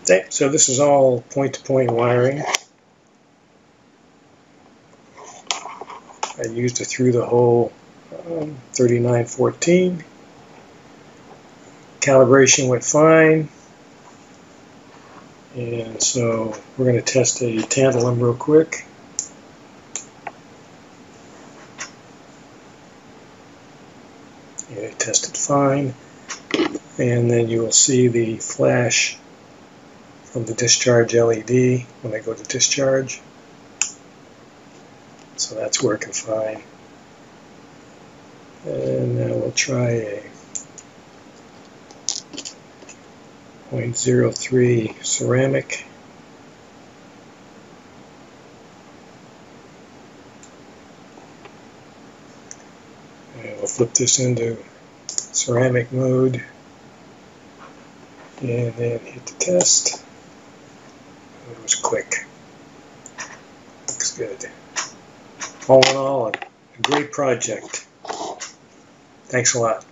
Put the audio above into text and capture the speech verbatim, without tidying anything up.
Okay, so this is all point-to-point wiring. I used a through-the-hole um, thirty-nine fourteen. Calibration went fine. And so we're going to test a tantalum real quick. And it tested fine. And then you will see the flash from the discharge L E D when I go to discharge. So that's working fine. And now we'll try a zero point zero three ceramic. And we'll flip this into ceramic mode and then hit the test. It was quick. Looks good. All in all, a great project. Thanks a lot.